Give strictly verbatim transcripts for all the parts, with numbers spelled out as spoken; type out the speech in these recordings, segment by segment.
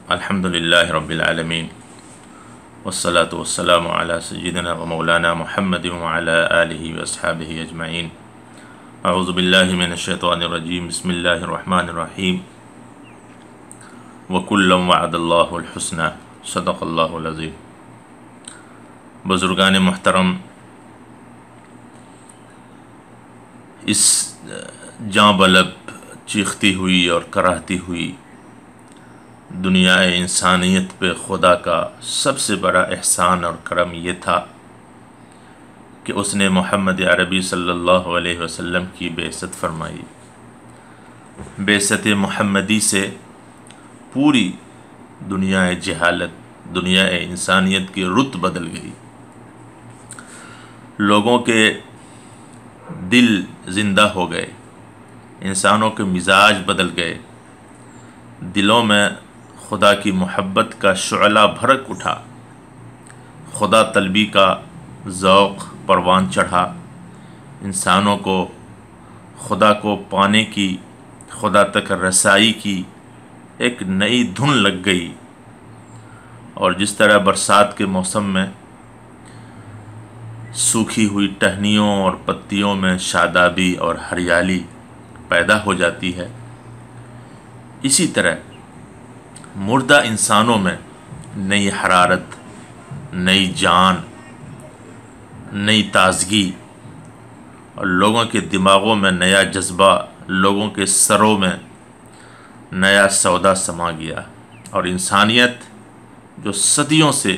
الحمدللہ رب العالمین والصلاة والسلام علی سیدنا و مولانا محمد وعلی آلہ واصحابہ اجمعین۔ اعوذ باللہ من الشیطان الرجیم، بسم اللہ الرحمن الرحیم۔ وَكُلًّا وَعَدَ اللّٰهُ الْحُسْنَىٰ، صدق اللہ العظیم۔ بزرگان محترم، اس جاں بلب چیختی ہوئی اور کراہتی ہوئی دنیا انسانیت پہ خدا کا سب سے بڑا احسان اور کرم یہ تھا کہ اس نے محمد عربی صلی اللہ علیہ وسلم کی بعثت فرمائی۔ بعثت محمدی سے پوری دنیا جہالت، دنیا انسانیت کی رت بدل گئی۔ لوگوں کے دل زندہ ہو گئے، انسانوں کے مزاج بدل گئے، دلوں میں خدا کی محبت کا شعلہ بھڑک اٹھا، خدا طلبی کا ذوق پروان چڑھا، انسانوں کو خدا کو پانے کی، خدا تک رسائی کی ایک نئی دھن لگ گئی۔ اور جس طرح برسات کے موسم میں سوکھی ہوئی ٹہنیوں اور پتیوں میں شادابی اور ہریالی پیدا ہو جاتی ہے، اسی طرح مردہ انسانوں میں نئی حرارت، نئی جان، نئی تازگی، اور لوگوں کے دماغوں میں نیا جذبہ، لوگوں کے سروں میں نیا سودا سما گیا، اور انسانیت جو صدیوں سے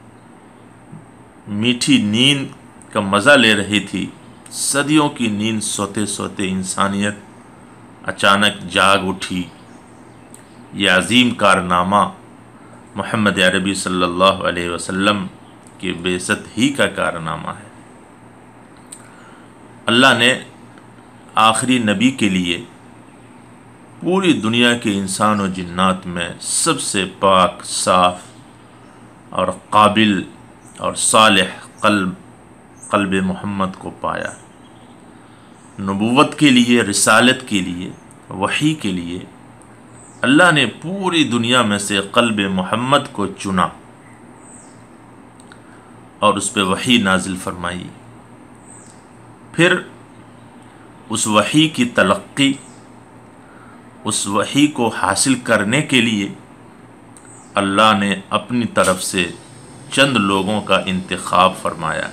میٹھی نیند کا مزہ لے رہی تھی، صدیوں کی نیند سوتے سوتے انسانیت اچانک جاگ اٹھی۔ یہ عظیم کارنامہ محمد عربی صلی اللہ علیہ وسلم کی بعثت ہی کا کارنامہ ہے۔ اللہ نے آخری نبی کے لیے پوری دنیا کے انسان و جنات میں سب سے پاک، صاف اور قابل اور صالح قلب قلب محمد کو پایا۔ نبوت کے لیے، رسالت کے لیے، وحی کے لیے اللہ نے پوری دنیا میں سے قلب محمد کو چنا اور اس پہ وحی نازل فرمائی۔ پھر اس وحی کی تلقی، اس وحی کو حاصل کرنے کے لیے اللہ نے اپنی طرف سے چند لوگوں کا انتخاب فرمایا۔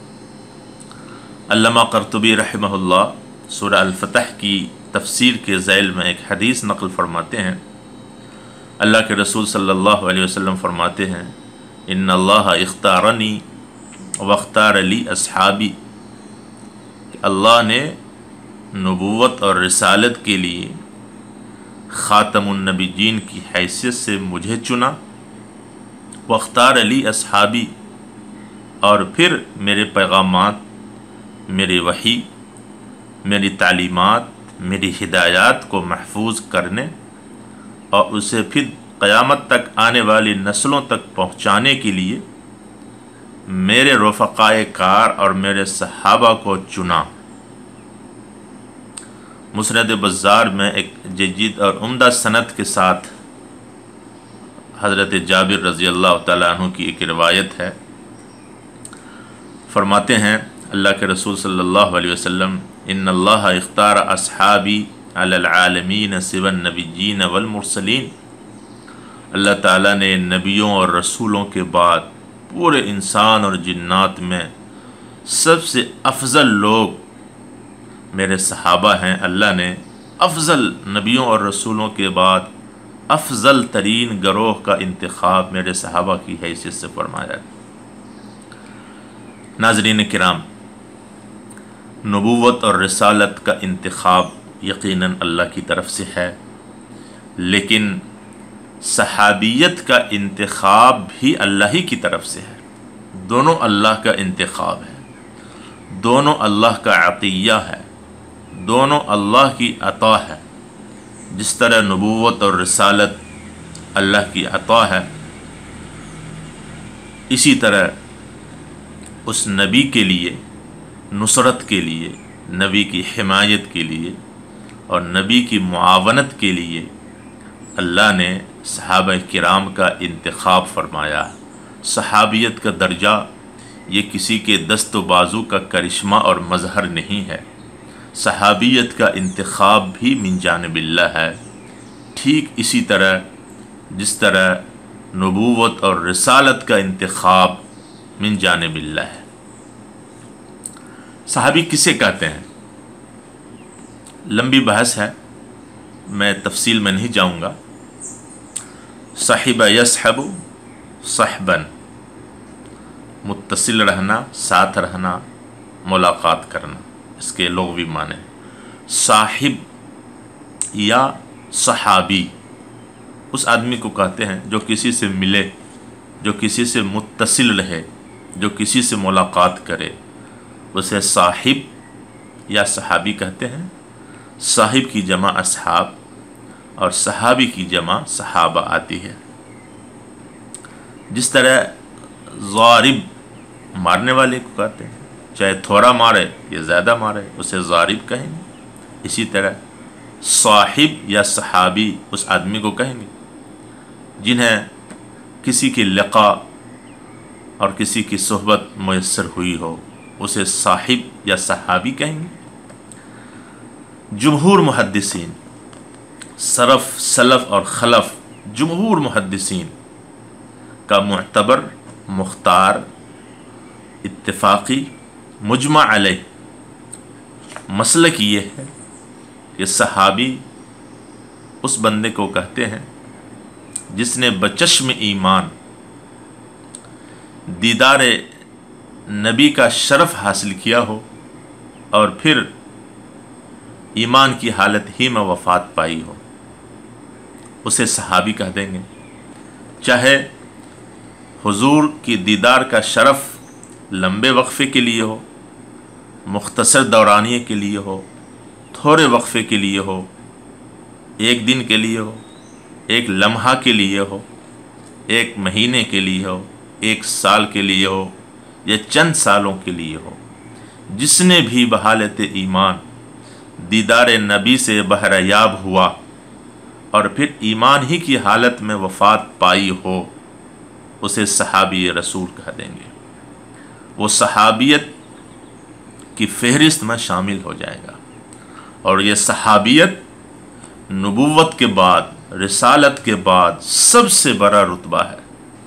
علامہ قرطبی رحمہ اللہ سورہ الفتح کی تفسیر کے ذیل میں ایک حدیث نقل فرماتے ہیں۔ اللہ کے رسول صلی اللہ علیہ وسلم فرماتے ہیں، ان اللہ اختارنی واختار لی اصحابی، کہ اللہ نے نبوت اور رسالت کے لیے خاتم النبیین کی حیثیت سے مجھے چنا، واختار لی اصحابی، اور پھر میرے پیغامات، میری وحی، میری تعلیمات، میری ہدایات کو محفوظ کرنے اور اسے پھر قیامت تک آنے والی نسلوں تک پہنچانے کے لیے میرے رفقائے کار اور میرے صحابہ کو چنا۔ مسند بزار میں ایک جید اور عمدہ سند کے ساتھ حضرت جابر رضی اللہ تعالیٰ عنہ کی ایک روایت ہے۔ فرماتے ہیں اللہ کے رسول صلی اللہ علیہ وسلم، ان اللہ اختار اصحابی علی العالمین سوى النبیین والمرسلین، اللہ تعالیٰ نے نبیوں اور رسولوں کے بعد پورے انسان اور جنات میں سب سے افضل لوگ میرے صحابہ ہیں۔ اللہ نے افضل نبیوں اور رسولوں کے بعد افضل ترین گروہ کا انتخاب میرے صحابہ کی حیثیت سے فرمایا۔ ناظرین کرام، نبوت اور رسالت کا انتخاب یقیناً اللہ کی طرف سے ہے، لیکن صحابیت کا انتخاب بھی اللہ ہی کی طرف سے ہے۔ دونوں اللہ کا انتخاب ہے، دونوں اللہ کا عطیہ ہے، دونوں اللہ کی عطا ہے۔ جس طرح نبوت اور رسالت اللہ کی عطا ہے، اسی طرح اس نبی کے لیے، نصرت کے لیے، نبی کی حمایت کے لیے اور نبی کی معاونت کے لیے اللہ نے صحابہ کرام کا انتخاب فرمایا۔ صحابیت کا درجہ یہ کسی کے دست و بازو کا کرشمہ اور مظہر نہیں ہے، صحابیت کا انتخاب بھی من جانب اللہ ہے، ٹھیک اسی طرح جس طرح نبوت اور رسالت کا انتخاب من جانب اللہ ہے۔ صحابی کسے کہتے ہیں؟ لمبی بحث ہے، میں تفصیل میں نہیں جاؤں گا۔ صحب یصحب صحباً، متصل رہنا، ساتھ رہنا، ملاقات کرنا، اس کے لغوی معنی۔ صاحب یا صحابی اس آدمی کو کہتے ہیں جو کسی سے ملے، جو کسی سے متصل رہے، جو کسی سے ملاقات کرے، اسے صاحب یا صحابی کہتے ہیں۔ صاحب کی جمع اصحاب اور صحابی کی جمع صحابہ آتی ہے۔ جس طرح ضارب مارنے والے کو کہتے ہیں، چاہے تھوڑا مارے یا زیادہ مارے اسے ضارب کہیں گے، اسی طرح صاحب یا صحابی اس آدمی کو کہیں گے جنہیں کسی کی لقاء اور کسی کی صحبت میسر ہوئی ہو، اسے صاحب یا صحابی کہیں گے۔ جمہور محدثین، سلف سلف اور خلف، جمہور محدثین کا معتبر، مختار، اتفاقی، مجمع علیہ مسلک یہ ہے کہ صحابی اس بندے کو کہتے ہیں جس نے بچشم ایمان دیدار نبی کا شرف حاصل کیا ہو اور پھر ایمان کی حالت ہی میں وفات پائی ہو، اسے صحابی کہہ دیں گے۔ چاہے حضور کی دیدار کا شرف لمبے وقفے کے لیے ہو، مختصر دورانیے کے لیے ہو، تھوڑے وقفے کے لیے ہو، ایک دن کے لیے ہو، ایک لمحہ کے لیے ہو، ایک مہینے کے لیے ہو، ایک سال کے لیے ہو یا چند سالوں کے لیے ہو، جس نے بھی بحالت ایمان دیدار نبی سے بہریاب ہوا اور پھر ایمان ہی کی حالت میں وفات پائی ہو، اسے صحابی رسول کہہ دیں گے۔ وہ صحابیت کی فہرست میں شامل ہو جائے گا، اور یہ صحابیت نبوت کے بعد، رسالت کے بعد سب سے بڑا رتبہ ہے۔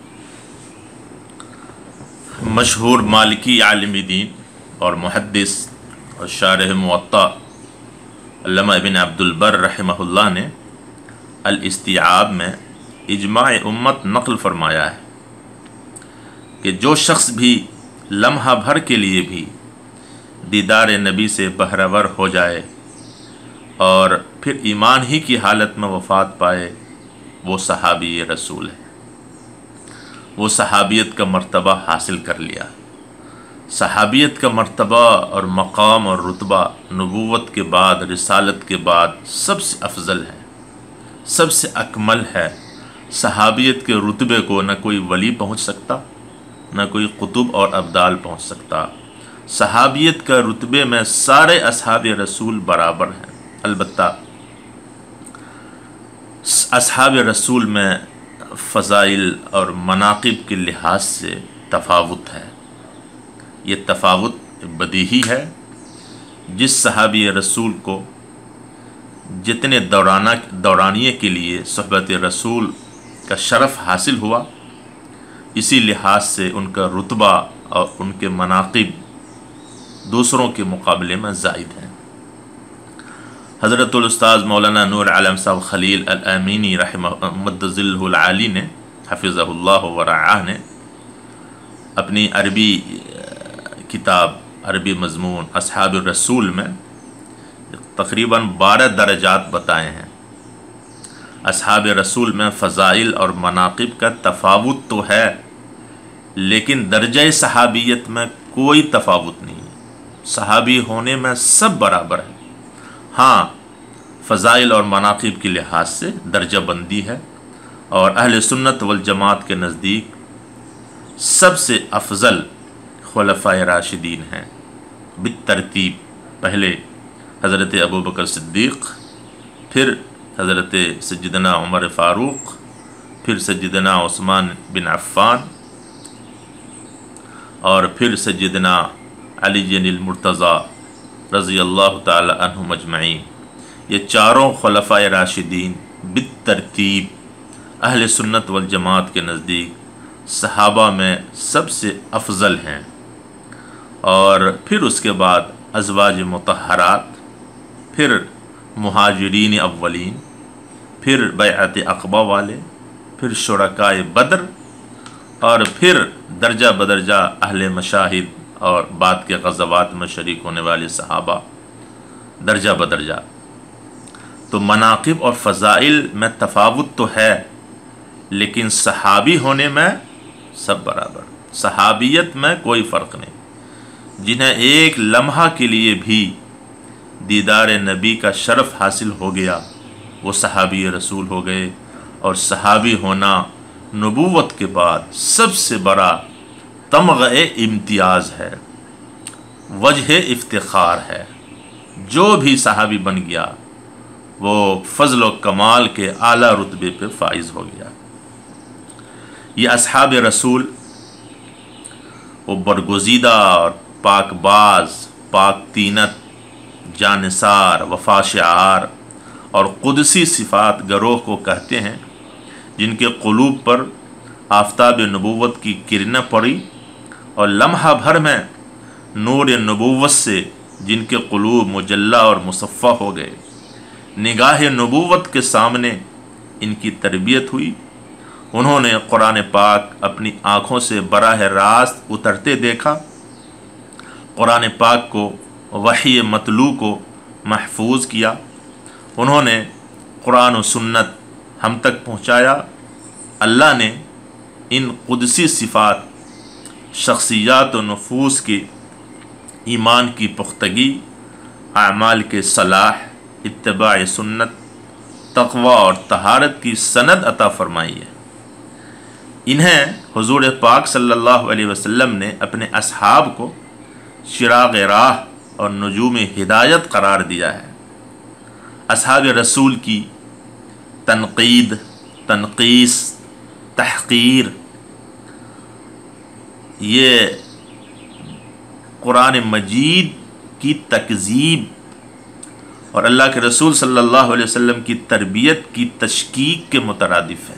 مشہور مالکی عالم دین اور محدث اور شارح موطا علامہ ابن عبد البر رحمہ اللہ نے الاستیعاب میں اجماع امت نقل فرمایا ہے کہ جو شخص بھی لمحہ بھر کے لیے بھی دیدار نبی سے بہرور ہو جائے اور پھر ایمان ہی کی حالت میں وفات پائے، وہ صحابی رسول ہے، وہ صحابیت کا مرتبہ حاصل کر لیا۔ صحابیت کا مرتبہ اور مقام اور رتبہ نبوت کے بعد، رسالت کے بعد سب سے افضل ہے، سب سے اکمل ہے۔ صحابیت کے رتبے کو نہ کوئی ولی پہنچ سکتا، نہ کوئی قطب اور ابدال پہنچ سکتا۔ صحابیت کا رتبے میں سارے اصحاب رسول برابر ہیں، البتہ اصحاب رسول میں فضائل اور مناقب کے لحاظ سے تفاوت ہے۔ یہ تفاوت بدیہی ہے۔ جس صحابی رسول کو جتنے دورانہ دورانیے کے لیے صحبت رسول کا شرف حاصل ہوا، اسی لحاظ سے ان کا رتبہ اور ان کے مناقب دوسروں کے مقابلے میں زائد ہیں۔ حضرت الاستاذ مولانا نور عالم صاحب خلیل الامینی رحمہ مد ظلہ العالی نے حفظہ اللہ ورعاہ نے اپنی عربی کتاب عربی مضمون اصحاب الرسول میں تقریباً بارہ درجات بتائے ہیں۔ اصحاب رسول میں فضائل اور مناقب کا تفاوت تو ہے، لیکن درجہ صحابیت میں کوئی تفاوت نہیں ہے۔ صحابی ہونے میں سب برابر ہے، ہاں فضائل اور مناقب کے لحاظ سے درجہ بندی ہے، اور اہل سنت والجماعت کے نزدیک سب سے افضل خلفائے راشدین ہیں بالترتیب۔ پہلے حضرت ابو بکر صدیق، پھر حضرت سیدنا عمر فاروق، پھر سیدنا عثمان بن عفان اور پھر سیدنا علی المرتضیٰ رضی اللہ تعالی عنہم اجمعین۔ یہ چاروں خلفائے راشدین بالترتیب اہل سنت والجماعت کے نزدیک صحابہ میں سب سے افضل ہیں، اور پھر اس کے بعد ازواج مطہرات، پھر مہاجرین اولین، پھر بیعت عقبہ والے، پھر شرکائے بدر، اور پھر درجہ بدرجہ اہل مشاہد اور بعد کے غزوات میں شریک ہونے والے صحابہ درجہ بدرجہ۔ تو مناقب اور فضائل میں تفاوت تو ہے، لیکن صحابی ہونے میں سب برابر، صحابیت میں کوئی فرق نہیں۔ جنہیں ایک لمحہ کے لیے بھی دیدار نبی کا شرف حاصل ہو گیا وہ صحابی رسول ہو گئے، اور صحابی ہونا نبوت کے بعد سب سے بڑا تمغہ امتیاز ہے، وجہ افتخار ہے۔ جو بھی صحابی بن گیا وہ فضل و کمال کے اعلیٰ رتبے پہ فائز ہو گیا۔ یہ اصحاب رسول وہ برگزیدہ اور پاک باز، پاک تینت، جانثار، وفا شعار اور قدسی صفات گروہ کو کہتے ہیں، جن کے قلوب پر آفتاب نبوت کی کرنیں پڑی اور لمحہ بھر میں نور نبوت سے جن کے قلوب مجلہ اور مصفہ ہو گئے۔ نگاہ نبوت کے سامنے ان کی تربیت ہوئی، انہوں نے قرآن پاک اپنی آنکھوں سے براہ راست اترتے دیکھا، قرآن پاک کو، وحی مطلوع کو محفوظ کیا، انہوں نے قرآن و سنت ہم تک پہنچایا۔ اللہ نے ان قدسی صفات، شخصیات و نفوس کے ایمان کی پختگی، اعمال کے صلاح، اتباع سنت، تقوی اور طہارت کی سند عطا فرمائی ہے۔ انہیں حضور پاک صلی اللہ علیہ وسلم نے اپنے اصحاب کو چراغ راہ اور نجوم ہدایت قرار دیا ہے۔ اصحاب رسول کی تنقید، تنقیص، تحقیر یہ قرآن مجید کی تکذیب اور اللہ کے رسول صلی اللہ علیہ وسلم کی تربیت کی تشکیک کے مترادف ہے۔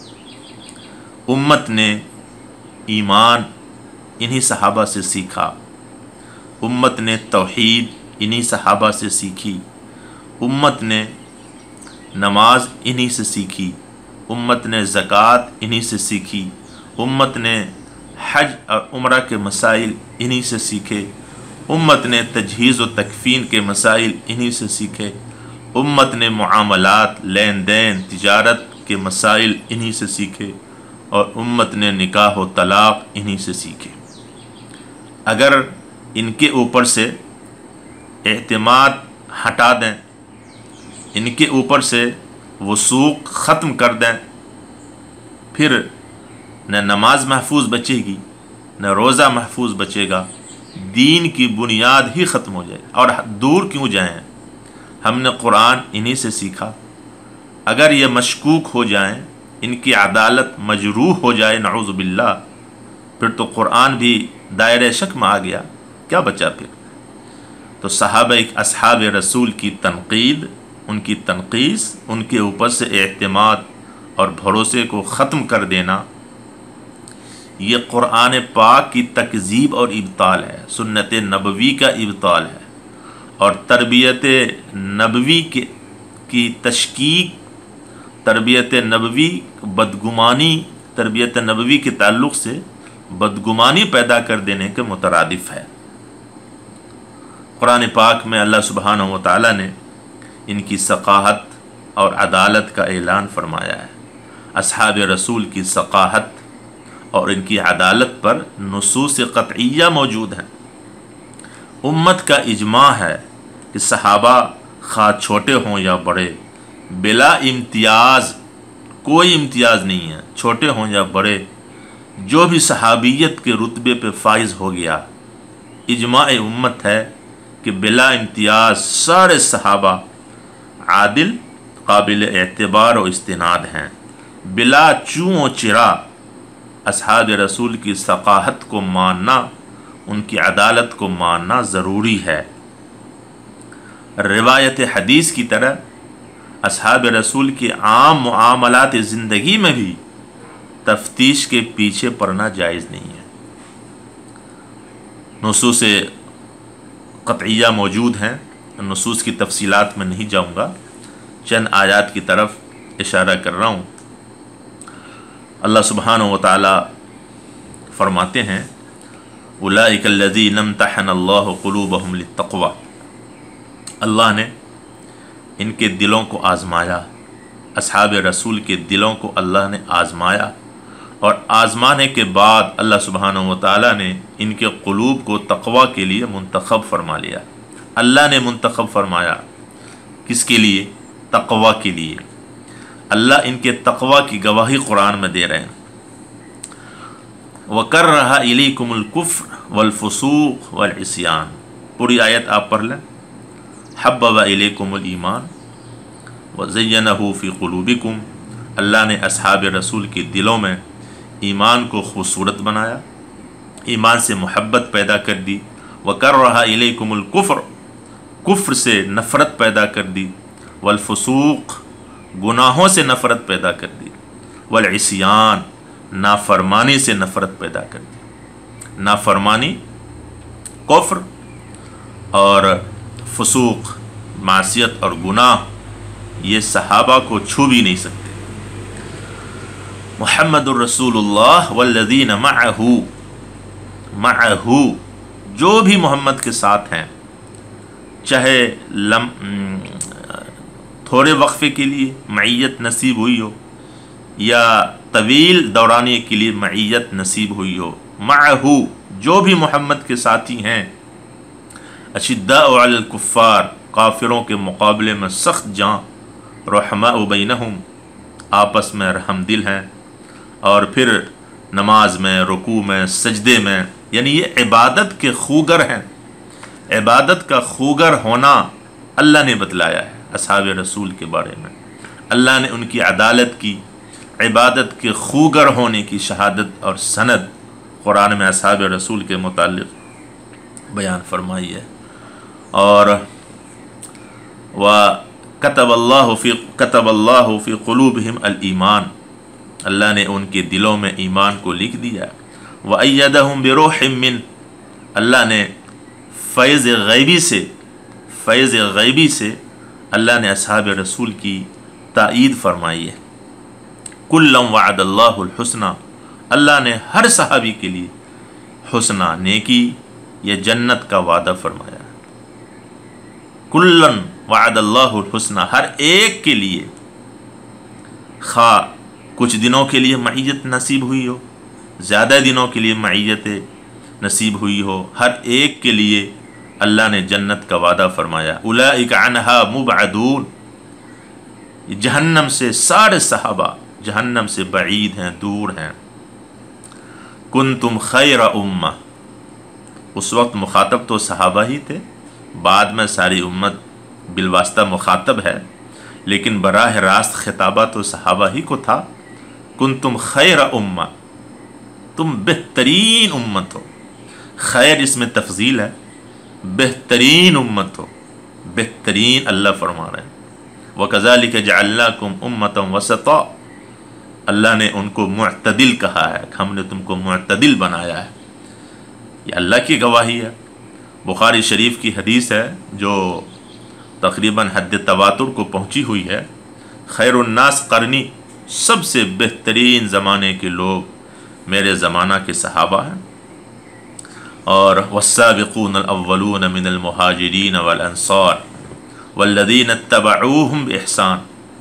امت نے ایمان انہی صحابہ سے سیکھا، امت نے توحید انہی صحابہ سے سیکھی، امت نے نماز انہی سے سیکھی، امت نے زکوٰۃ انہی سے سیکھی، امت نے حج اور عمرہ کے مسائل انہی سے سیکھے، امت نے تجہیز و تکفین کے مسائل انہی سے سیکھے، امت نے معاملات، لین دین، تجارت کے مسائل انہی سے سیکھے، اور امت نے نکاح و طلاق انہی سے سیکھے۔ اگر ان کے اوپر سے اعتماد ہٹا دیں، ان کے اوپر سے وثوق ختم کر دیں، پھر نہ نماز محفوظ بچے گی، نہ روزہ محفوظ بچے گا، دین کی بنیاد ہی ختم ہو جائے۔ اور دور کیوں جائیں، ہم نے قرآن انہی سے سیکھا۔ اگر یہ مشکوک ہو جائیں، ان کی عدالت مجروح ہو جائے نعوذ باللہ، پھر تو قرآن بھی دائرۂ شک میں آ گیا، کیا بچا پھر؟ تو صحابہ اصحاب رسول کی تنقید، ان کی تنقیص، ان کے اوپر سے اعتماد اور بھروسے کو ختم کر دینا، یہ قرآن پاک کی تکذیب اور ابطال ہے، سنت نبوی کا ابطال ہے، اور تربیت نبوی کے کی تشکیک، تربیت نبوی بدگمانی، تربیت نبوی کے تعلق سے بدگمانی پیدا کر دینے کے مترادف ہے۔ قرآن پاک میں اللہ سبحانہ و تعالیٰ نے ان کی ثقاہت اور عدالت کا اعلان فرمایا ہے۔ اصحاب رسول کی ثقاہت اور ان کی عدالت پر نصوص قطعیہ موجود ہیں۔ امت کا اجماع ہے کہ صحابہ خواہ چھوٹے ہوں یا بڑے، بلا امتیاز، کوئی امتیاز نہیں ہے، چھوٹے ہوں یا بڑے، جو بھی صحابیت کے رتبے پہ فائز ہو گیا، اجماع امت ہے کہ بلا امتیاز سارے صحابہ عادل، قابل اعتبار و استناد ہیں۔ بلا چوں و چرا اصحاب رسول کی ثقافت کو ماننا، ان کی عدالت کو ماننا ضروری ہے۔ روایت حدیث کی طرح اصحاب رسول کے عام معاملات زندگی میں بھی تفتیش کے پیچھے پڑنا جائز نہیں ہے۔ نصوص قطعیہ موجود ہیں، نصوص کی تفصیلات میں نہیں جاؤں گا، چند آیات کی طرف اشارہ کر رہا ہوں۔ اللہ سبحانہ و تعالی فرماتے ہیں اولئک الذین امتحن اللہ قلوبہم للتقوی، اللہ نے ان کے دلوں کو آزمایا، اصحاب رسول کے دلوں کو اللہ نے آزمایا، اور آزمانے کے بعد اللہ سبحانہ و تعالیٰ نے ان کے قلوب کو تقوی کے لیے منتخب فرما لیا۔ اللہ نے منتخب فرمایا کس کے لیے؟ تقوی کے لیے۔ اللہ ان کے تقوی کی گواہی قرآن میں دے رہے ہیں۔ وَكَرَّهَ إِلَيْكُمُ الْكُفْرَ وَالْفُسُوقَ وَالْعِصْيَانَ، پوری آیت آپ پڑھ لیں۔ حَبَّبَ إِلَيْكُمُ الْإِيمَانَ وَزَيَّنَهُ فِي قُلُوبِكُمْ، اللہ نے اصحاب رسول کے دلوں میں ایمان کو خوبصورت بنایا، ایمان سے محبت پیدا کر دی۔ وَكَرَّهَ إِلَيْكُمُ الْكُفْرَ، کفر سے نفرت پیدا کر دی، والفسوق، گناہوں سے نفرت پیدا کر دی، والعصیان، نافرمانی سے نفرت پیدا کر دی۔ نافرمانی، کفر اور فسوق، معصیت اور گناہ، یہ صحابہ کو چھو بھی نہیں سکتے۔ محمد الرسول اللہ والذین معہ، معہ جو بھی محمد کے ساتھ ہیں، چاہے لم تھوڑے وقفے کے لیے معیت نصیب ہوئی ہو یا طویل دورانی کے لیے معیت نصیب ہوئی ہو، معہ جو بھی محمد کے ساتھی ہیں، اشداء علی الکفار، کافروں کے مقابلے میں سخت جاں، رحماء بینہم، آپس میں رحم دل ہیں، اور پھر نماز میں، رکوع میں، سجدے میں، یعنی یہ عبادت کے خوگر ہیں۔ عبادت کا خوگر ہونا اللہ نے بتلایا ہے اصحاب رسول کے بارے میں۔ اللہ نے ان کی عدالت کی، عبادت کے خوگر ہونے کی شہادت اور سند قرآن میں اصحاب رسول کے متعلق بیان فرمائی ہے۔ اور وَكَتَبَ اللَّهُ فِي كَتَبَ اللَّهُ فِي قُلُوبِهِمْ الْإِيمَانَ، اللہ نے ان کے دلوں میں ایمان کو لکھ دیا۔ وَأَيَّدَهُمْ بِرُوحٍ مِّنْهُ، اللہ نے فیض غیبی سے، فیض غیبی سے اللہ نے اصحاب رسول کی تائید فرمائی ہے۔ کُلًّا وَعَدَ اللَّهُ الْحُسْنَى، اللہ نے ہر صحابی کے لیے حسنہ، نیکی یا جنت کا وعدہ فرمایا۔ کُلًّا وَعَدَ اللَّهُ الْحُسْنَى، ہر ایک کے لیے، خواہ کچھ دنوں کے لیے معیت نصیب ہوئی ہو، زیادہ دنوں کے لیے معیت نصیب ہوئی ہو، ہر ایک کے لیے اللہ نے جنت کا وعدہ فرمایا۔ اولئک عنہا مبعدون، جہنم سے سارے صحابہ جہنم سے بعید ہیں، دور ہیں۔ کنتم خیر امہ، اس وقت مخاطب تو صحابہ ہی تھے، بعد میں ساری امت بالواسطہ مخاطب ہے، لیکن براہ راست خطابہ تو صحابہ ہی کو تھا۔ کنتم خیر امہ، تم بہترین امت ہو، خیر اس میں تفضیل ہے، بہترین امت ہو، بہترین اللہ فرما رہے ہیں۔ وَكَذَلِكَ جَعَلْنَاكُمْ أُمَّةً وَسَطًا، اللہ نے ان کو معتدل کہا ہے، ہم نے تم کو معتدل بنایا ہے، یہ اللہ کی گواہی ہے۔ بخاری شریف کی حدیث ہے جو تقریباً حد تواتر کو پہنچی ہوئی ہے، خیر الناس قرنی، سب سے بہترین زمانے کے لوگ میرے زمانہ کے صحابہ ہیں۔ اور والسابقون الاولون من المہاجرین والانصار والذین اتبعوہم بإحسان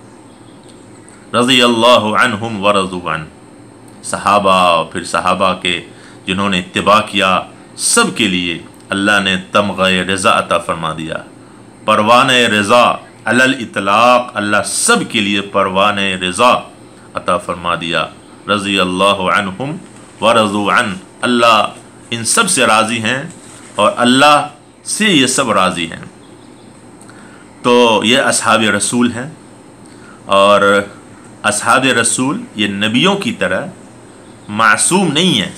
رضی اللہ عنہم ورضوا عنہ، صحابہ پھر صحابہ کے جنہوں نے اتباع کیا، سب کے لیے اللہ نے تمغہ رضا عطا فرما دیا، پروانہ رضا علی الاطلاق، اللہ سب کے لیے پروانہ رضا عطا فرما دیا۔ رضی اللہ عنہم ورضوا عنہ، اللہ ان سب سے راضی ہیں اور اللہ سے یہ سب راضی ہیں۔ تو یہ اصحاب رسول ہیں، اور असहाब रसूल ये नबियों की तरह मासूम नहीं है,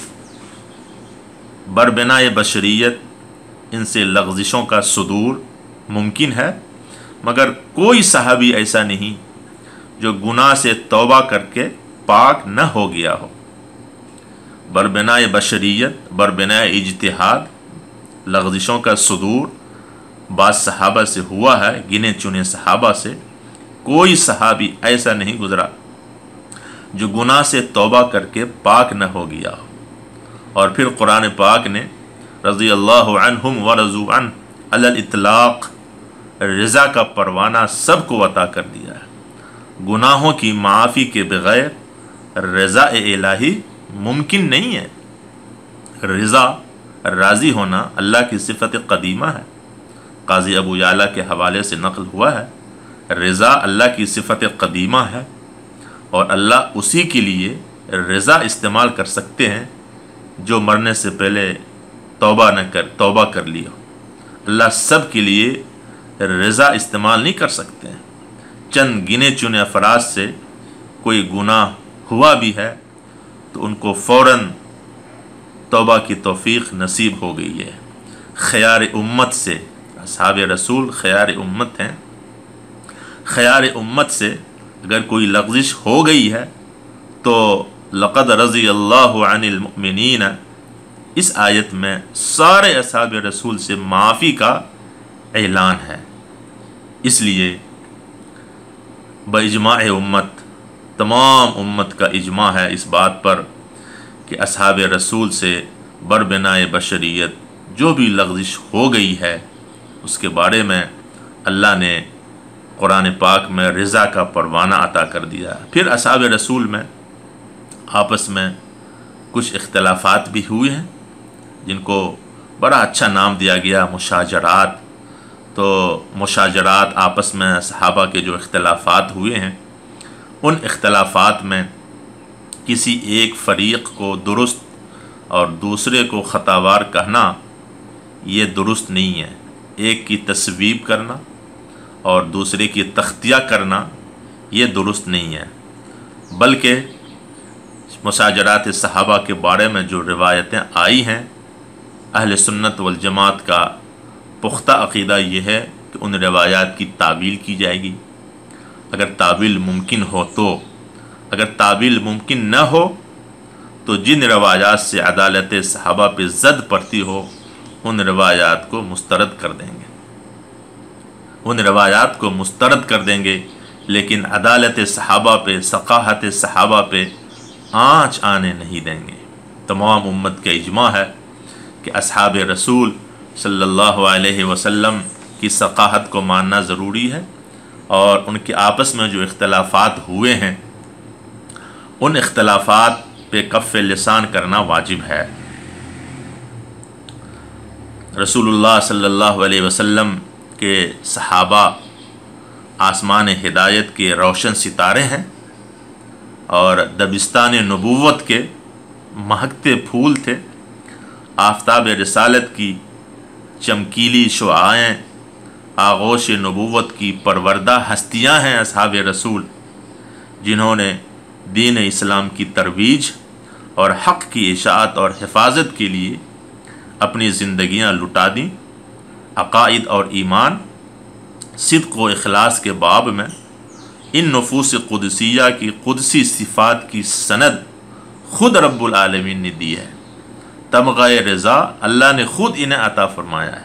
बरबनाए बशरियत इनसे लग़ज़िशों का सुदूर मुमकिन है, मगर कोई सहाबी ऐसा नहीं जो गुनाह से तौबा करके पाक न हो गया हो। बरबनाए बशरियत, बरबनाए इज्तिहाद, लग़ज़िशों का सुदूर बाज़ सहाबा से हुआ है, गिने चुने सहाबा से। कोई सहाबी ऐसा नहीं गुज़रा जो गुनाह से तौबा करके पाक न हो गया हो। और फिर कुरान पाक ने रज़ी अल्लाहु अन्हुम व रज़ू अन अलल इतलाक़ रज़ा का परवाना सबको अता कर दिया है। गुनाहों की माफ़ी के बग़ैर रज़ा इलाही मुमकिन नहीं है। रज़ा, राज़ी होना अल्लाह की सिफ़त क़दीमा है। क़ाज़ी अबू याला के हवाले से नक़ल हुआ है, रज़ा अल्लाह की सिफ़त क़दीमा है और अल्लाह उसी के लिए रज़ा इस्तेमाल कर सकते हैं जो मरने से पहले तौबा न कर तौबा कर लिया। अल्लाह सब के लिए रज़ा इस्तेमाल नहीं कर सकते हैं। चंद गिने चुने अफराद से कोई गुनाह हुआ भी है तो उनको फ़ौरन तौबा की तौफ़ीक़ नसीब हो गई है। ख़यार उम्मत से, असहाब रसूल ख़यार उम्मत हैं, ख़यार उम्मत से अगर कोई लग़ज़िश हो गई है तो लक़द रज़ी अल्लाहु अनिल मुमिनीन, इस आयत में सारे असहाब रसूल से माफ़ी का ऐलान है। इसलिए बइजमा उम्मत, तमाम उम्मत का इजमा है इस बात पर कि असहाब रसूल से बरबनाए बशरियत जो भी लग़ज़िश हो गई है उसके बारे में अल्लाह ने कुरान पाक में रज़ा का परवाना अता कर दिया। फिर असहाब रसूल में आपस में कुछ इख्तलाफात भी हुए हैं जिनको बड़ा अच्छा नाम दिया गया मुशाजरात। तो मुशाजरात, आपस में सहाबा के जो इख्तलाफात हुए हैं उन इख्तलाफात में किसी एक फ़रीक़ को दुरुस्त और दूसरे को ख़तावार कहना ये दुरुस्त नहीं है। एक की तस्वीब करना और दूसरे की तख्तिया करना ये दुरुस्त नहीं है, बल्कि मुशाजरात सहाबा के बारे में जो रिवायतें आई हैं, अहले सुन्नत वल जमात का पुख्ता अक़ीदा ये है कि उन रिवायात की तावील की जाएगी अगर तावील मुमकिन हो तो। अगर तावील मुमकिन न हो तो जिन रवायात से अदालत सहाबा पे ज़द पड़ती हो उन रवायात को मुस्तरद कर देंगे उन रवायात को मुस्तरद कर देंगे लेकिन अदालत सहाबा पे, सक़ाहत सहाबा पे आँच आने नहीं देंगे। तमाम उम्मत का इजमा है कि असहाब रसूल सल्लल्लाहु अलैहि वसल्लम की सक़ाहत को मानना ज़रूरी है और उनके आपस में जो इख्तलाफात हुए हैं उन इख्तलाफात पे कफ़ लिसान करना वाजिब है। रसूलुल्लाह सल्लल्लाहु अलैहि वसल्लम के सहाबा आसमान हिदायत के रोशन सितारे हैं और दबिस्तान नबूवत के महकते फूल थे। आफ्ताब रिसालत की चमकीली शुआएँ, आगोश नबूवत की परवरदा हस्तियाँ हैं असहाब रसूल, जिन्होंने दीन इस्लाम की तरवीज और हक़ की इशाअत और हिफाजत के लिए अपनी ज़िंदगियाँ लुटा दी। अक़ाइद और ईमान, सिद्क़ व इखलास के बाब में इन नफूस क़ुदसिया की क़ुदसी सिफ़ात की सनद ख़ुद रब्बुल आलमीन ने दी है। तमग़ाए रज़ा अल्लाह ने ख़ुद इन्हें अता फ़रमाया है।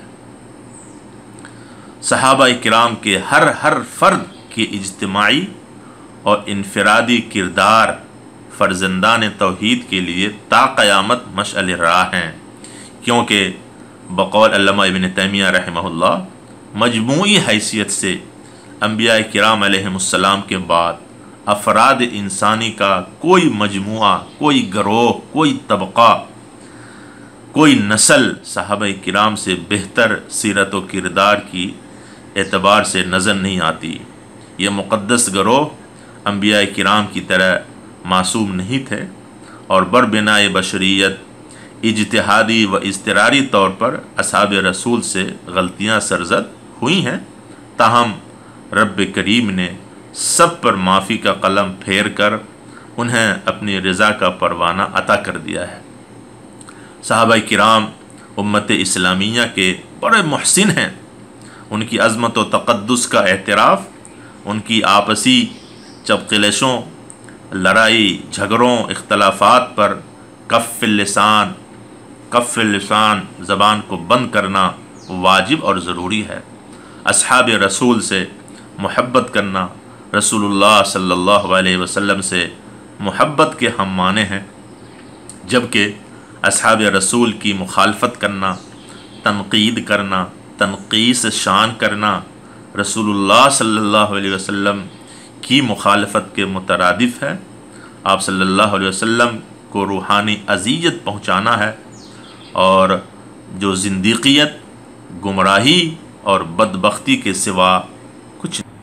सहाबा किराम के हर हर फ़र्द के इज्तिमाई और इनफ़रादी किरदार फ़र्ज़ंदान तौहीद के लिए ता क़यामत मशअल राह हैं, क्योंकि बक़ौल अल्लामा इब्न तैमिया रहमहुल्लाह मजमूई हैसियत से अंबिया किराम अलैहिमुस्सलाम के बाद अफराद इंसानी का कोई मजमुआ, कोई गरोह, कोई तबक़ा, कोई नस्ल सहाबा किराम से बेहतर सीरत व किरदार की एतबार से नज़र नहीं आती। ये मुक़द्दस गरोह अंबिया किराम की तरह मासूम नहीं थे और बरबनाए बशरियत इज्तिहादी व इज़्तिरारी तौर पर असहाब रसूल से गलतियाँ सरज़द हुई हैं। ताहम रब करीम ने سب پر معافی کا قلم پھیر کر انہیں اپنی رضا کا پروانہ عطا کر دیا ہے۔ صحابہ کرام امت اسلامیہ کے بڑے محسن ہیں۔ ان کی عظمت و تقدس کا اعتراف ان کی آپسی چپقلشوں، لڑائی جھگڑوں، اختلافات پر کف اللسان کف اللسان زبان کو بند کرنا واجب اور ضروری ہے۔ اصحاب رسول سے محبت کرنا رسول اللہ صلی اللہ علیہ وسلم سے محبت کے ہم معنی ہیں، جبکہ اصحاب رسول کی مخالفت کرنا، تنقید کرنا، تنقیص شان کرنا رسول اللہ صلی اللہ علیہ وسلم کی مخالفت کے مترادف ہے۔ آپ صلی اللہ علیہ وسلم کو روحانی اذیت پہنچانا ہے، اور جو زندیقیت، گمراہی اور بدبختی کے سوا کچھ نہیں۔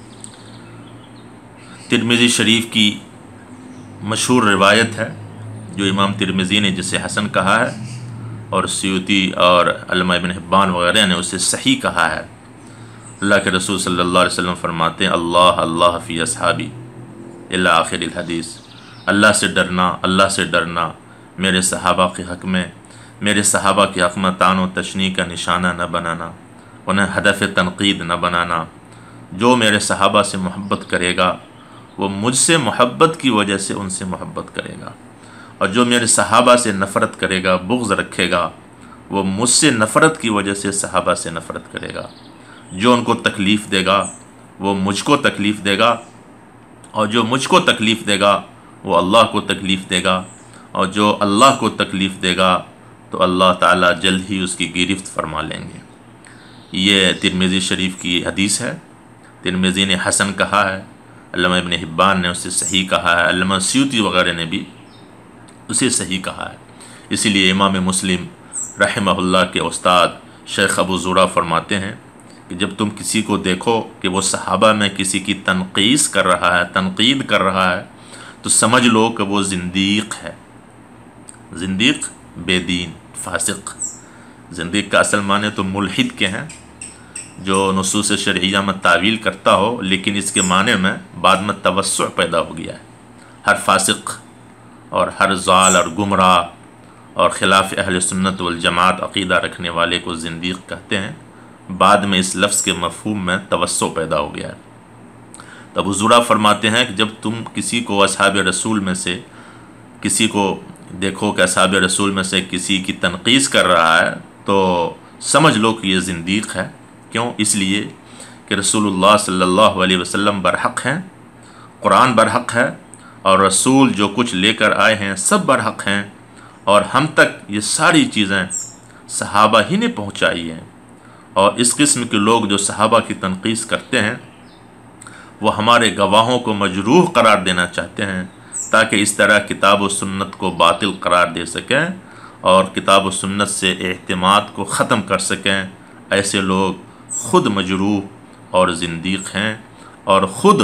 ترمذی شریف کی مشہور روایت ہے جو امام ترمذی نے جسے حسن کہا ہے، اور سیوطی اور علامہ ابن حبان وغیرہ نے اسے صحیح کہا ہے۔ اللہ کے رسول صلی اللہ علیہ وسلم فرماتے ہیں اللہ اللہ فی اصحابی الی آخر الحدیث، اللہ سے ڈرنا، اللہ سے ڈرنا میرے صحابہ کے حق میں، میرے صحابہ کے حق میں طعن و تشنیع کا نشانہ نہ بنانا، انہیں ہدف تنقید نہ بنانا۔ جو میرے صحابہ سے محبت کرے گا وہ مجھ سے محبت کی وجہ سے ان سے محبت کرے گا، اور جو میرے صحابہ سے نفرت کرے گا، بغض رکھے گا، وہ مجھ سے نفرت کی وجہ سے صحابہ سے نفرت کرے گا۔ جو ان کو تکلیف دے گا وہ مجھ کو تکلیف دے گا، اور جو مجھ کو تکلیف دے گا وہ اللہ کو تکلیف دے گا، اور جو اللہ کو تکلیف دے گا تو اللہ تعالیٰ جلد ہی اس کی گرفت فرما لیں گے۔ یہ ترمذی شریف کی حدیث ہے۔ ترمذی نے حسن کہا ہے، علامہ ابن حبان نے اسے صحیح کہا ہے، علامہ سیوطی وغیرہ نے بھی اسے صحیح کہا ہے۔ اسی لیے امام مسلم رحمہ اللہ کے استاد شیخ ابو زرع فرماتے ہیں کہ جب تم کسی کو دیکھو کہ وہ صحابہ میں کسی کی تنقیص کر رہا ہے، تنقید کر رہا ہے، تو سمجھ لو کہ وہ زندیق ہے۔ زندیق بے دین، فاسق۔ زندیق کا اصل معنی تو ملحد کے ہیں، جو نصوص شرعیہ میں تعویل کرتا ہو، لیکن اس کے معنی میں بعد میں توسع پیدا ہو گیا ہے۔ ہر فاسق اور ہر ضال اور گمراہ اور خلاف اہل سنت والجماعت عقیدہ رکھنے والے کو زندیق کہتے ہیں۔ بعد میں اس لفظ کے مفہوم میں توسع پیدا ہو گیا ہے۔ تو ابو زرع فرماتے ہیں کہ جب تم کسی کو اصحاب رسول میں سے کسی کو دیکھو کہ اصحاب رسول میں سے کسی کی تنقیص کر رہا ہے تو سمجھ لو کہ یہ زندیق ہے۔ کیوں؟ اس لیے کہ رسول اللہ صلی اللہ علیہ وسلم برحق ہیں، قرآن برحق ہے، اور رسول جو کچھ لے کر آئے ہیں سب برحق ہیں، اور ہم تک یہ ساری چیزیں صحابہ ہی نے پہنچائی ہیں۔ اور اس قسم کے لوگ جو صحابہ کی تنقیص کرتے ہیں وہ ہمارے گواہوں کو مجروح قرار دینا چاہتے ہیں، تاکہ اس طرح کتاب و سنت کو باطل قرار دے سکیں اور کتاب و سنت سے اعتماد کو ختم کر سکیں۔ ایسے لوگ خود مجروح اور زندیق ہیں، اور خود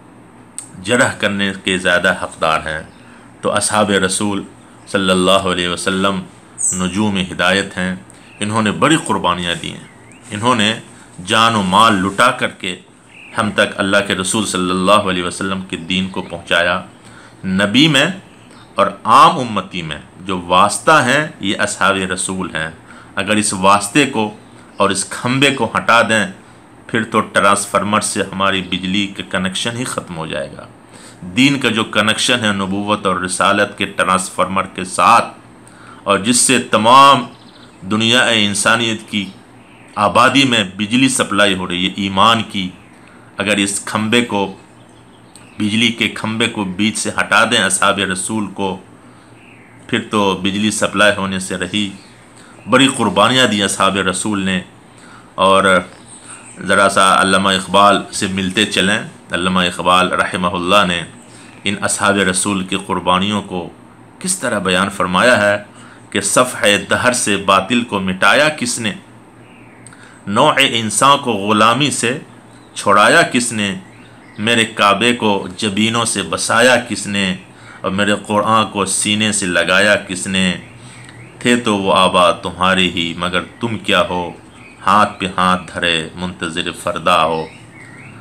جرح کرنے کے زیادہ حقدار ہیں۔ تو اصحاب رسول صلی اللہ علیہ وسلم نجوم ہدایت ہیں۔ انہوں نے بڑی قربانیاں دی ہیں، انہوں نے جان و مال لٹا کر کے ہم تک اللہ کے رسول صلی اللہ علیہ وسلم کے دین کو پہنچایا۔ نبی میں اور عام امتی میں جو واسطہ ہیں یہ اصحاب رسول ہیں۔ اگر اس واسطے کو اور اس کھمبے کو ہٹا دیں پھر تو ٹرانسفارمر سے ہماری بجلی کے کنیکشن ہی ختم ہو جائے گا۔ دین کا جو کنیکشن ہے نبوت اور رسالت کے ٹرانسفارمر کے ساتھ، اور جس سے تمام دنیا انسانیت کی آبادی میں بجلی سپلائی ہو رہی ہے، ایمان کی، اگر اس کھمبے کو، بجلی کے کھمبے کو بیچ سے ہٹا دیں اصحاب رسول کو، پھر تو بجلی سپلائی ہونے سے رہی۔ بڑی قربانیاں دی اصحاب رسول نے۔ اور ذرا سا علامہ اقبال سے ملتے چلیں۔ علامہ اقبال رحمہ اللہ نے ان اصحاب رسول کی قربانیوں کو کس طرح بیان فرمایا ہے کہ صفحہ دہر سے باطل کو مٹایا کس نے، نوع انسان کو غلامی سے چھڑایا کس نے، میرے کعبے کو جبینوں سے بسایا کس نے، اور میرے قرآن کو سینے سے لگایا کس نے۔ تھے تو وہ آبا تمہاری ہی مگر تم کیا ہو، ہاتھ پہ ہاتھ دھرے منتظر فردا ہو۔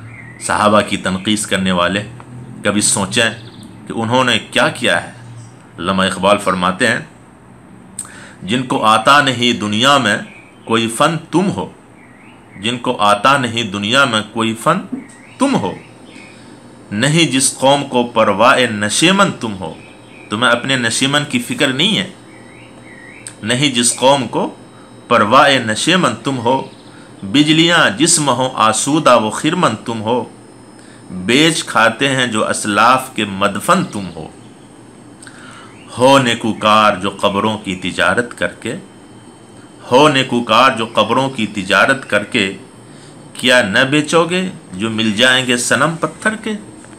صحابہ کی تنقید کرنے والے کبھی سوچیں کہ انہوں نے کیا کیا ہے؟ علامہ اقبال فرماتے ہیں جن کو آتا نہیں دنیا میں کوئی فن تم ہو، جن کو آتا نہیں دنیا میں کوئی فن تم ہو، نہیں جس قوم کو پرواہ نشیمن تم ہو، تمہیں اپنے نشیمن کی فکر نہیں ہے، نہیں جس قوم کو پرواہ نشیمن تم ہو، بجلیاں جسم ہو آسودہ و خرمن تم ہو، بیچ کھاتے ہیں جو اسلاف کے مدفن تم ہو، ہو نیکوکار جو قبروں کی تجارت کر کے، ہو نیکوکار جو قبروں کی تجارت کر کے، کیا نہ بیچو گے جو مل جائیں گے صنم پتھر کے؟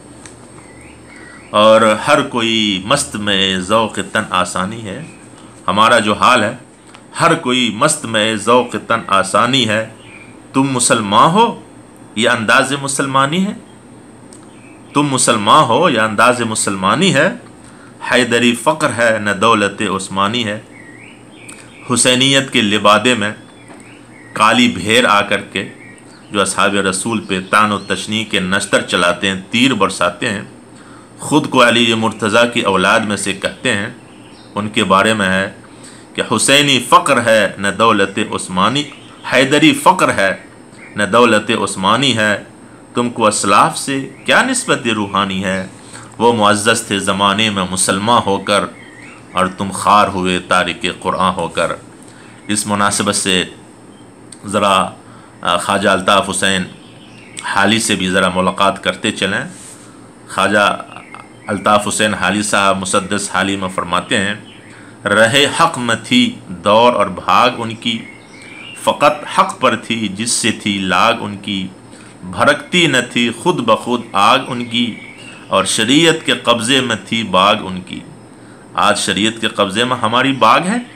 اور ہر کوئی مست میں ذوق تن آسانی ہے، ہمارا جو حال ہے، ہر کوئی مست میں ذوق تن آسانی ہے، تم مسلمان ہو یا انداز مسلمانی ہے، تم مسلمان ہو یا انداز مسلمانی ہے، حیدری فقر ہے نہ دولت عثمانی ہے۔ حسینیت کے لبادے میں کالی بھیر آ کر کے جو اصحاب رسول پہ طعن و تشنیع کے نشتر چلاتے ہیں، تیر برساتے ہیں، خود کو علی مرتضیٰ کی اولاد میں سے کہتے ہیں، ان کے بارے میں ہے کہ حسینی فقر ہے نہ دولت عثمانی، حیدری فقر ہے نہ دولت عثمانی ہے، تم کو اسلاف سے کیا نسبت روحانی ہے، وہ معزز تھے زمانے میں مسلمان ہو کر اور تم خار ہوئے تارک قرآن ہو کر۔ اس مناسبت سے ذرا خواجہ الطاف حسین حالی سے بھی ذرا ملاقات کرتے چلیں۔ خواجہ الطاف حسین حالی صاحب مسدس حالی میں فرماتے ہیں، رہے حق میں تھی دور اور بھاگ ان کی، فقط حق پر تھی جس سے تھی لاگ ان کی، بھڑکتی نہ تھی خود بخود آگ ان کی، اور شریعت کے قبضے میں تھی باغ ان کی۔ آج شریعت کے قبضے میں ہماری باغ ہے،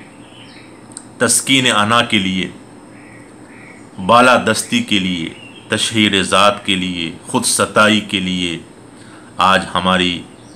تسکین انا کے لیے، بالا دستی کے لیے، تشہیر ذات کے لیے، خود ستائی کے لیے آج ہماری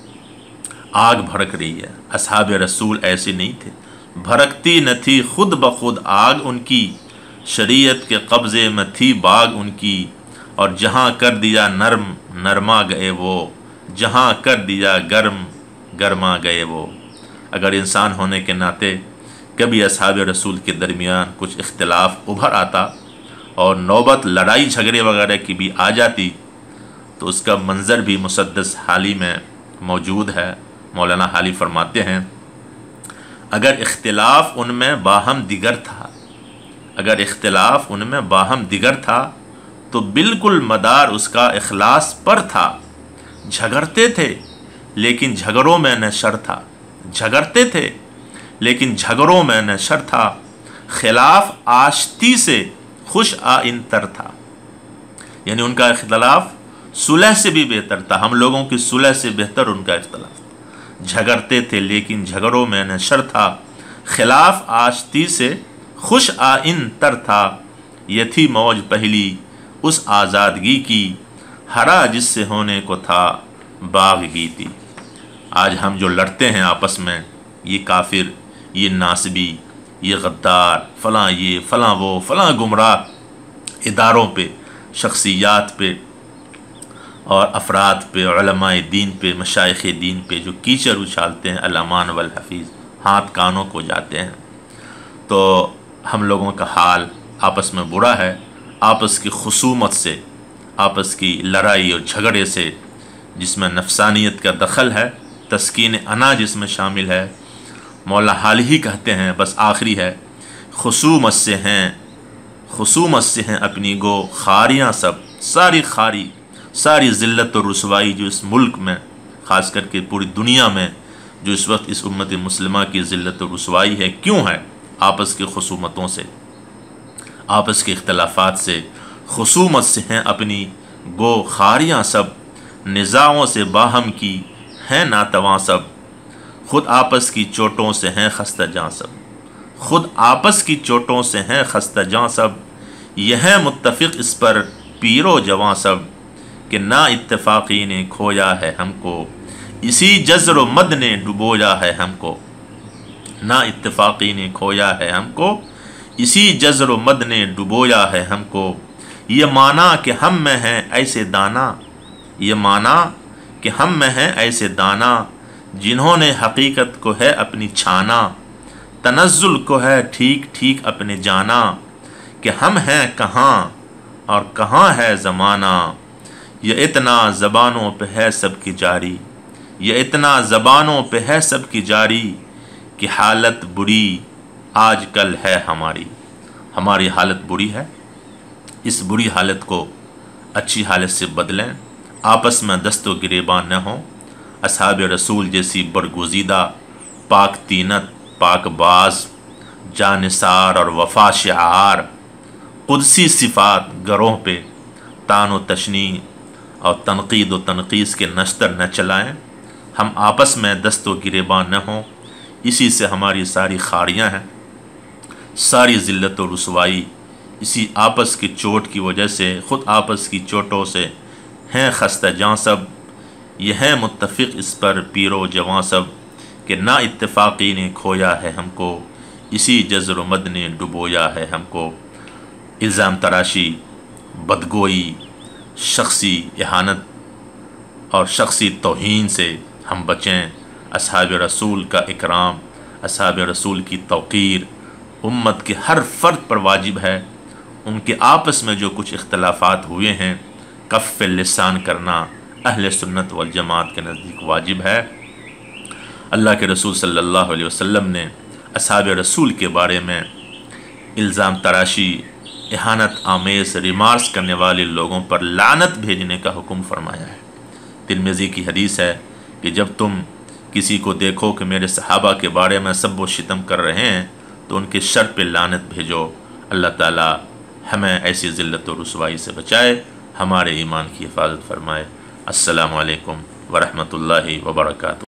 آگ بھڑک رہی ہے۔ اصحاب رسول ایسے نہیں تھے، بھڑکتی نہ تھی خود بخود آگ ان کی، شریعت کے قبضے میں تھی باغ ان کی، اور جہاں کر دیا نرم نرما گئے وہ، جہاں کر دیا گرم گرما گئے وہ۔ اگر انسان ہونے کے ناطے کبھی اصحاب رسول کے درمیان کچھ اختلاف ابھر آتا اور نوبت لڑائی جھگڑے وغیرہ کی بھی آ جاتی تو اس کا منظر بھی مسدس حالی میں موجود ہے۔ مولانا حالی فرماتے ہیں، اگر اختلاف ان میں باہم دیگر تھا، اگر اختلاف ان میں باہم دیگر تھا تو بالکل مدار اس کا اخلاص پر تھا، جھگڑتے تھے لیکن جھگڑوں میں نہ شر تھا، جھگڑتے تھے لیکن جھگڑوں میں نہ شر تھا، خلاف آشتی سے خوش آئین تر تھا۔ یعنی ان کا اختلاف صلح سے بھی بہتر تھا، ہم لوگوں کی صلح سے بہتر ان کا اختلاف تھا۔ جھگڑتے تھے لیکن جھگڑوں میں نہ شر تھا، خلاف آشتی سے خوش آئین تر تھا، یہ تھی موج پہلی اس آزادگی کی، ہرا جس سے ہونے کو تھا باغی تھی۔ آج ہم جو لڑتے ہیں آپس میں، یہ کافر، یہ ناسبی، یہ غدار، فلاں یہ فلاں وہ، فلاں گمراہ اداروں پہ، شخصیات پہ اور افراد پہ، علماء دین پہ، مشائخ دین پہ جو کیچڑ اچھالتے ہیں، الامان والحفیظ، ہاتھ کانوں کو جاتے ہیں۔ تو ہم لوگوں کا حال آپس میں برا ہے، آپس کی خصومت سے، آپس کی لڑائی اور جھگڑے سے، جس میں نفسانیت کا دخل ہے، تسکین انا جس میں شامل ہے۔ مولا حال ہی کہتے ہیں، بس آخری ہے، خصومت سے ہیں خصومت سے ہیں اپنی گو خاریاں سب، ساری خاری، ساری ذلت و رسوائی جو اس ملک میں، خاص کر کے پوری دنیا میں جو اس وقت اس امت مسلمہ کی ذلت و رسوائی ہے، کیوں ہے؟ آپس کی خصومتوں سے، آپس کے اختلافات سے۔ خصومت سے ہیں اپنی گو خاریاں سب، نزاعوں سے باہم کی ہیں ناتواں سب، خود آپس کی چوٹوں سے ہیں خستہ جاں سب، خود آپس کی چوٹوں سے ہیں خستہ جاں سب، یہ ہیں متفق اس پر پیر و جواں سب، کہ نا اتفاقی نے کھویا ہے ہم کو، اسی جزر و مد نے ڈبویا ہے ہم کو، نا اتفاقی نے کھویا ہے ہم کو، اسی جزر و مد نے ڈبویا ہے ہم کو، یہ مانا کہ ہم میں ہیں ایسے دانا، یہ مانا کہ ہم میں ہیں ایسے دانا، جنہوں نے حقیقت کو ہے اپنی چھانا، تنزل کو ہے ٹھیک ٹھیک اپنے جانا، کہ ہم ہیں کہاں اور کہاں ہے زمانہ، یہ اتنا زبانوں پہ ہے سب کی جاری، یہ اتنا زبانوں پہ ہے سب کی جاری، کہ حالت بری آج کل ہے ہماری، ہماری حالت بری ہے، اس بری حالت کو اچھی حالت سے بدلیں، آپس میں دست و گریبان نہ ہوں، اصحاب رسول جیسی برگزیدہ پاک تینت، پاک باز، جانثار اور وفا شعار، قدسی صفات گروہ پہ تان و تشنیع اور تنقید و تنقیص کے نشتر نہ چلائیں، ہم آپس میں دست و گریبان نہ ہوں، اسی سے ہماری ساری خاریاں ہیں، ساری ذلت و رسوائی اسی آپس کی چوٹ کی وجہ سے، خود آپس کی چوٹوں سے ہیں خستہ جاں سب، یہ ہیں متفق اس پر پیر و جواں سب، کہ نا اتفاقی نے کھویا ہے ہم کو، اسی جزر و مد نے ڈبویا ہے ہم کو، الزام تراشی، بدگوئی، شخصی اہانت اور شخصی توہین سے ہم بچیں، اصحاب رسول کا اکرام، اصحاب رسول کی توقیر امت کے ہر فرد پر واجب ہے، ان کے آپس میں جو کچھ اختلافات ہوئے ہیں کف لسان کرنا اہل سنت والجماعت کے نزدیک واجب ہے۔ اللہ کے رسول صلی اللہ علیہ وسلم نے اصحاب رسول کے بارے میں الزام تراشی، اہانت آمیز ریمارکس کرنے والے لوگوں پر لعنت بھیجنے کا حکم فرمایا ہے۔ ترمذی کی حدیث ہے کہ جب تم کسی کو دیکھو کہ میرے صحابہ کے بارے میں سب و شتم کر رہے ہیں تو ان کے شر پہ لعنت بھیجو، اللہ تعالی ہمیں ایسی ذلت و رسوائی سے بچائے، ہمارے ایمان کی حفاظت فرمائے۔ السلام علیکم ورحمۃ اللہ وبرکاتہ۔